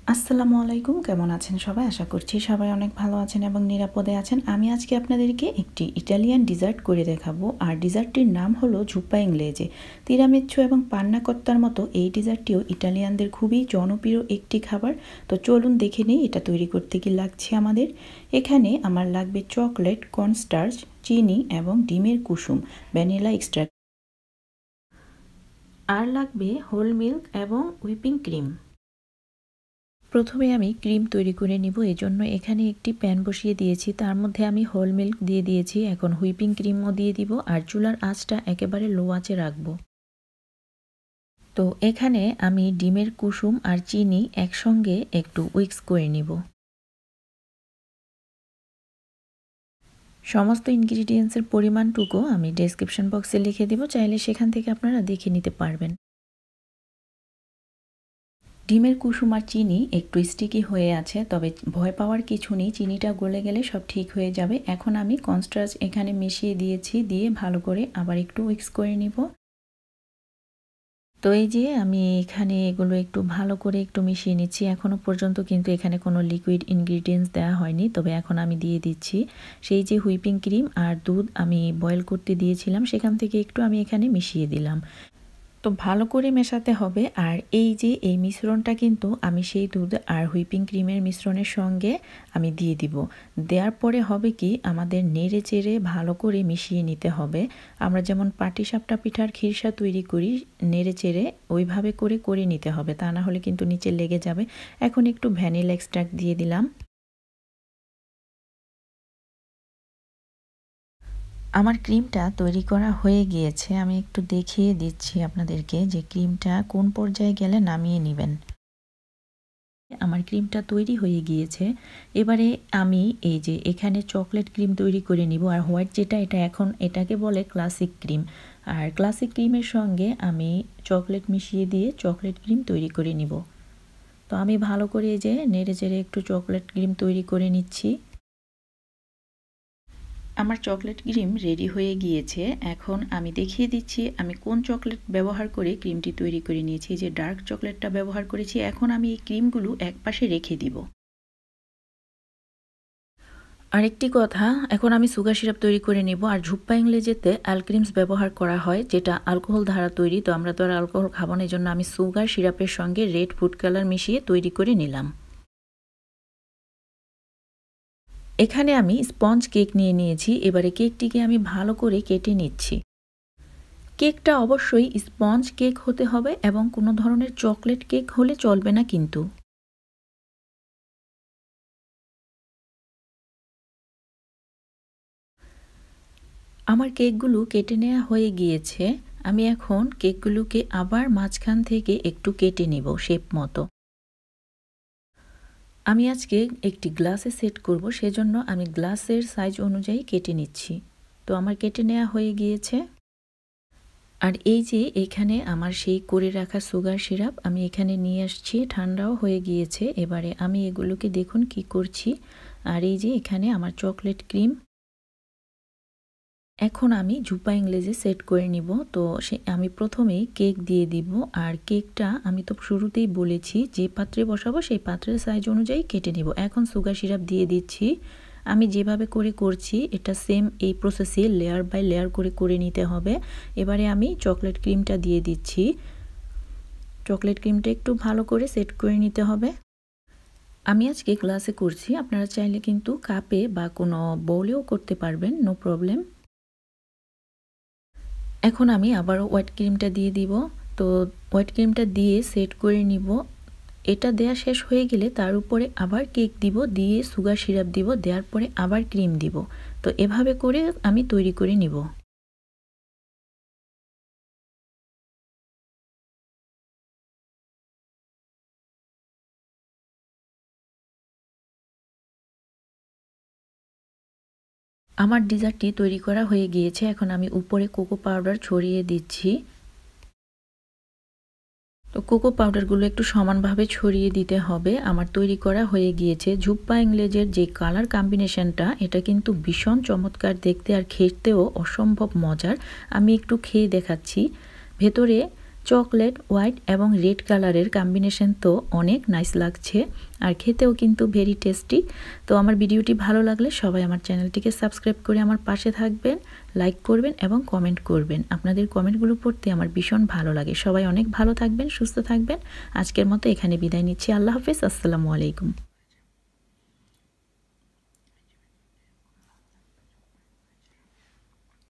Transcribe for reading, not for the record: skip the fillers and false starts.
আসসালামু আলাইকুম, কেমন আছেন সবাই? আশা করছি সবাই অনেক ভালো আছেন এবং নিরাপদে আছেন। আমি আজকে আপনাদেরকে একটি ইটালিয়ান ডিজার্ট করে দেখাবো। আর ডিজার্টটির নাম হলো জুপ্পা ইংলেজে। তিরামিচ্ছু এবং পান্না কত্তার মতো এই ডিজার্টটিও ইটালিয়ানদের খুবই জনপ্রিয় একটি খাবার। তো চলুন দেখে নিই এটা তৈরি করতে কি লাগছে আমাদের। এখানে আমার লাগবে চকলেট, কর্নস্টার্চ, চিনি এবং ডিমের কুসুম, ভ্যানিলা এক্সট্রাক্ট। আর লাগবে হোল মিল্ক এবং হুইপিং ক্রিম। প্রথমে আমি ক্রিম তৈরি করে নিব। এজন্য এখানে একটি প্যান বসিয়ে দিয়েছি, তার মধ্যে আমি হোল মিল্ক দিয়ে দিয়েছি। এখন হুইপিং ক্রিমও দিয়ে দিব আর চুলার আঁচটা একেবারে লো আঁচে রাখব। তো এখানে আমি ডিমের কুসুম আর চিনি একসঙ্গে একটু উইক্স করে নিব। সমস্ত ইনগ্রিডিয়েন্টসের পরিমাণটুকু আমি ডেসক্রিপশন বক্সে লিখে দিব, চাইলে সেখান থেকে আপনারা দেখে নিতে পারবেন। ডিমের কুসুম আর চিনি একটু স্টিকি হয়ে আছে, তবে ভয় পাওয়ার কিছু নেই, চিনিটা গলে গেলে সব ঠিক হয়ে যাবে। এখন আমি কর্নস্টার্চ এখানে মিশিয়ে দিয়েছি, দিয়ে ভালো করে আবার একটু উইক্স করে নিব। তো এই যে আমি এখানে এগুলো একটু ভালো করে একটু মিশিয়ে নিচ্ছি। এখনও পর্যন্ত কিন্তু এখানে কোনো লিকুইড ইনগ্রিডিয়েন্টস দেওয়া হয়নি, তবে এখন আমি দিয়ে দিচ্ছি সেই যে হুইপিং ক্রিম আর দুধ আমি বয়েল করতে দিয়েছিলাম, সেখান থেকে একটু আমি এখানে মিশিয়ে দিলাম। তো ভালো করে মেশাতে হবে। আর এই যে এই মিশ্রণটা কিন্তু আমি সেই দুধ আর হুইপিং ক্রিমের মিশ্রণের সঙ্গে আমি দিয়ে দিব। দেওয়ার পরে হবে কি, আমাদের নেড়ে চেড়ে ভালো করে মিশিয়ে নিতে হবে। আমরা যেমন পাটিসাপটা পিঠার খিরসা তৈরি করি নেড়ে চেড়ে, ওইভাবে করে করে নিতে হবে, তা না হলে কিন্তু নিচে লেগে যাবে। এখন একটু ভ্যানিলা এক্সট্রাক্ট দিয়ে দিলাম। আমার ক্রিমটা তৈরি করা হয়ে গিয়েছে, আমি একটু দেখিয়ে দিচ্ছি আপনাদেরকে যে ক্রিমটা কোন পর্যায়ে গেলে নামিয়ে নেবেন। আমার ক্রিমটা তৈরি হয়ে গিয়েছে। এবারে আমি এই যে এখানে চকলেট ক্রিম তৈরি করে নিব। আর হোয়াইট যেটা, এটা এখন এটাকে বলে ক্লাসিক ক্রিম। আর ক্লাসিক ক্রিমের সঙ্গে আমি চকলেট মিশিয়ে দিয়ে চকলেট ক্রিম তৈরি করে নিব। তো আমি ভালো করে এই যে নেড়ে চেড়ে একটু চকলেট ক্রিম তৈরি করে নিচ্ছি। আমার চকলেট ক্রিম রেডি হয়ে গিয়েছে। এখন আমি দেখিয়ে দিচ্ছি আমি কোন চকলেট ব্যবহার করে ক্রিমটি তৈরি করে নিয়েছি। যে ডার্ক চকলেটটা ব্যবহার করেছি। এখন আমি এই ক্রিমগুলো একপাশে রেখে দিব। আরেকটি কথা, এখন আমি সুগার সিরাপ তৈরি করে নিব। আর ঝুপ্পা ইংলেজেতে অ্যালক্রিমস ব্যবহার করা হয়, যেটা অ্যালকোহল দ্বারা তৈরি। তো আমরা তো আর অ্যালকোহল খাবো না, এই জন্য আমি সুগার সিরাপের সঙ্গে রেড ফুড কালার মিশিয়ে তৈরি করে নিলাম। এখানে আমি স্পঞ্জ কেক নিয়ে নিয়েছি। এবারে কেকটিকে আমি ভালো করে কেটে নিচ্ছি। কেকটা অবশ্যই স্পঞ্জ কেক হতে হবে এবং কোনো ধরনের চকলেট কেক হলে চলবে না কিন্তু। আমার কেকগুলো কেটে নেওয়া হয়ে গিয়েছে। আমি এখন কেকগুলোকে আবার মাঝখান থেকে একটু কেটে নেব শেপ মতো। আমি আজকে একটি গ্লাসে সেট করব, সেজন্য আমি গ্লাসের সাইজ অনুযায়ী কেটে নিচ্ছি। তো আমার কেটে নেওয়া হয়ে গিয়েছে। আর এই যে এখানে আমার সেই করে রাখা সুগার সিরাপ আমি এখানে নিয়ে আসছি, ঠান্ডাও হয়ে গিয়েছে। এবারে আমি এগুলোকে দেখুন কি করছি। আর এই যে এখানে আমার চকলেট ক্রিম, এখন আমি ঝুপ্পা ইংলেজে সেট করে নিব। তো আমি প্রথমেই কেক দিয়ে দিব। আর কেকটা আমি তো শুরুতেই বলেছি যে পাত্রে বসাবো সেই পাত্রের সাইজ অনুযায়ী কেটে নিব। এখন সুগার সিরাপ দিয়ে দিচ্ছি। আমি যেভাবে করে করছি এটা সেম এই প্রসেসে লেয়ার বাই লেয়ার করে করে নিতে হবে। এবারে আমি চকলেট ক্রিমটা দিয়ে দিচ্ছি। চকলেট ক্রিমটা একটু ভালো করে সেট করে নিতে হবে। আমি আজকে গ্লাসে করছি, আপনারা চাইলে কিন্তু কাপে বা কোনো বোলেও করতে পারবেন, নো প্রবলেম। এখন আমি আবারও হোয়াইট ক্রিমটা দিয়ে দিব। তো হোয়াইট ক্রিমটা দিয়ে সেট করে নিব। এটা দেয়া শেষ হয়ে গেলে তার উপরে আবার কেক দিব, দিয়ে সুগার সিরাপ দিব, দেওয়ার পরে আবার ক্রিম দিব। তো এভাবে করে আমি তৈরি করে নিব। আমার ডিজার্টটি তৈরি করা হয়ে গিয়েছে। এখন আমি উপরে কোকো পাউডার ছড়িয়ে দিচ্ছি। তো কোকো পাউডারগুলো একটু সমানভাবে ছড়িয়ে দিতে হবে। আমার তৈরি করা হয়ে গিয়েছে। ঝুপ্পা ইংলেজের যে কালার কম্বিনেশনটা, এটা কিন্তু ভীষণ চমৎকার দেখতে আর খেতেও অসম্ভব মজার। আমি একটু খেয়ে দেখাচ্ছি। ভেতরে চকলেট হোয়াইট এবং রেড কালারের কম্বিনেশন তো অনেক নাইস লাগছে আর খেতেও কিন্তু ভেরি টেস্টি। তো আমার ভিডিওটি ভালো লাগলে সবাই আমার চ্যানেলটিকে সাবস্ক্রাইব করে আমার পাশে থাকবেন, লাইক করবেন এবং কমেন্ট করবেন। আপনাদের কমেন্টগুলো পড়তে আমার ভীষণ ভালো লাগে। সবাই অনেক ভালো থাকবেন, সুস্থ থাকবেন। আজকের মতো এখানে বিদায় নিচ্ছি। আল্লাহ হাফেজ। আসসালামু আলাইকুম।